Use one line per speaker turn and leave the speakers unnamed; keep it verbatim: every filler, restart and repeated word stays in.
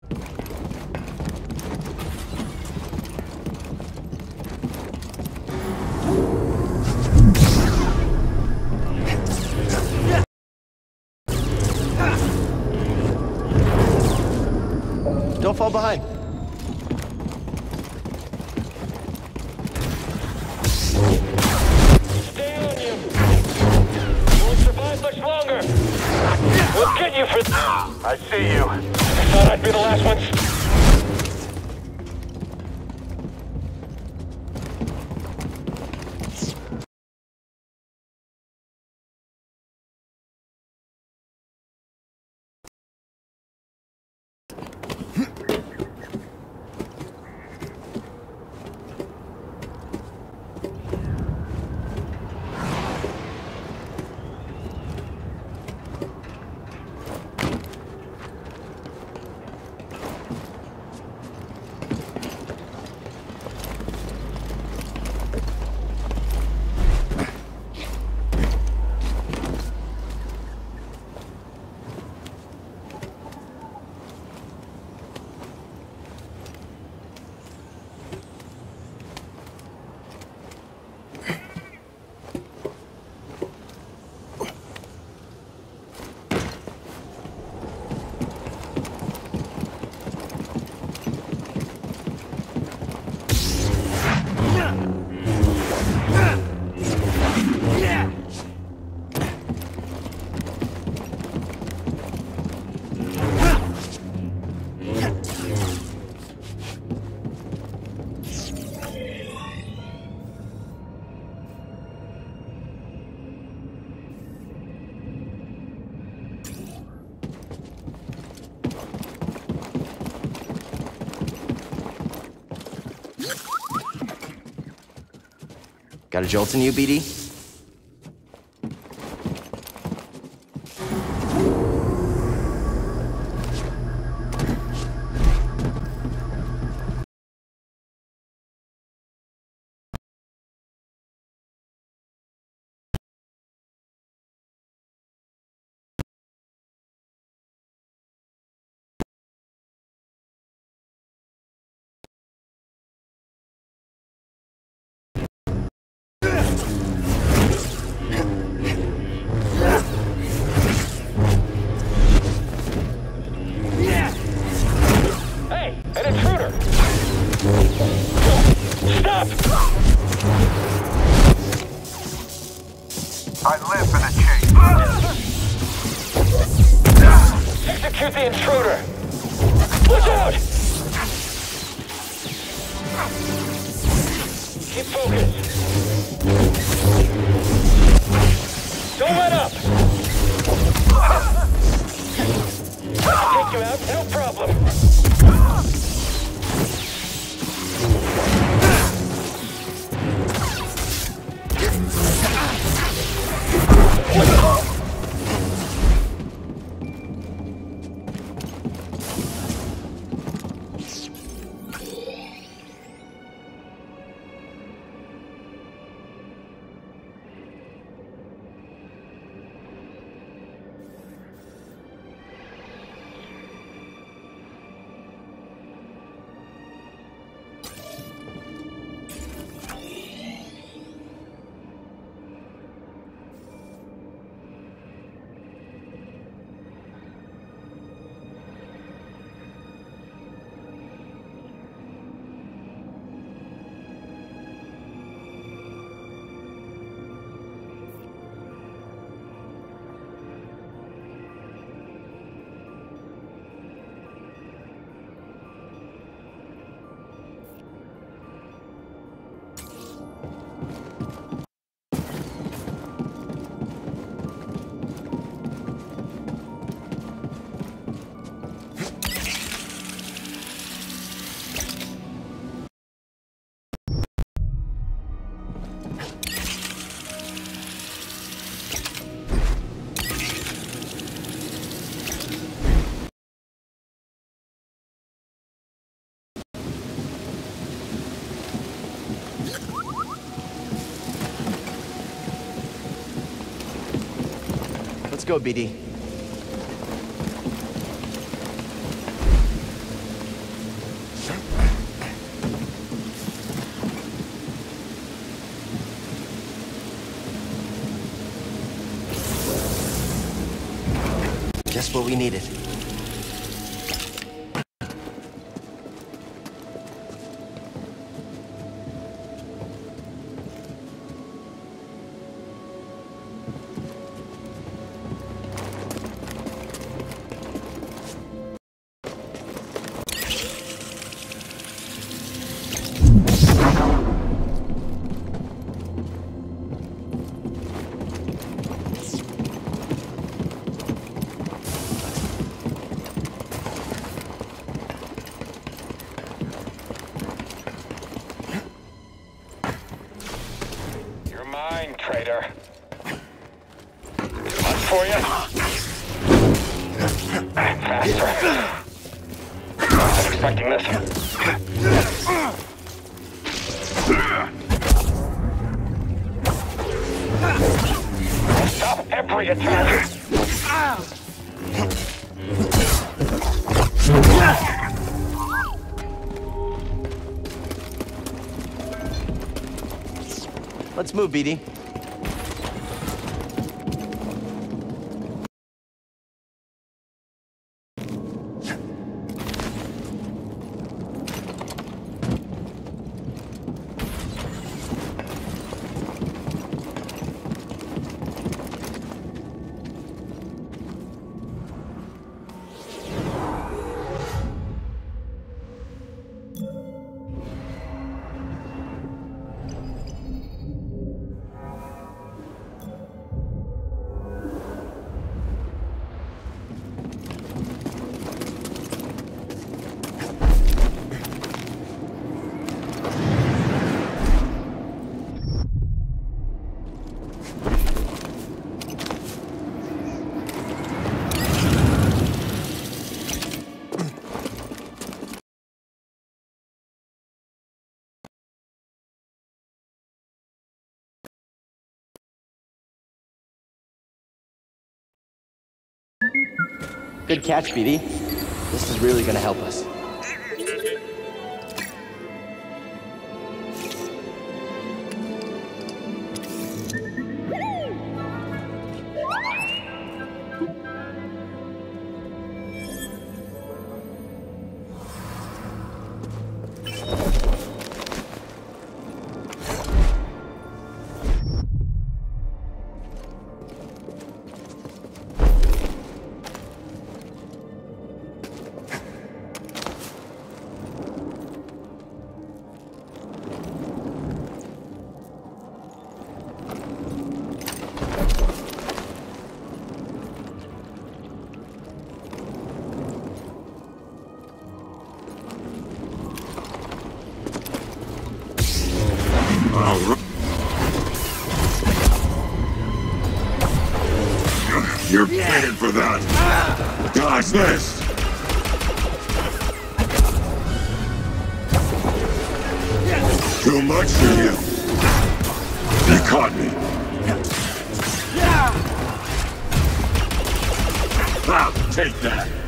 Don't fall behind.
Stay on you. Won't survive much longer. We'll get you for th-
I see you.
I thought I'd be the last one.
Got a jolt in you, B D?
I live for the chase.
Execute the intruder! Watch out! Keep focused. Don't let up! I'll take you out, no problem.
Let's go, B D. Just what we needed.
Traitor. Much for you? Faster. Wasn't expecting this. Stop every attack.
Let's move, B D. Good catch, B D. This is really gonna help us.
You're paying for that! Dodge this! Too much for you! You caught me! Ah, take that!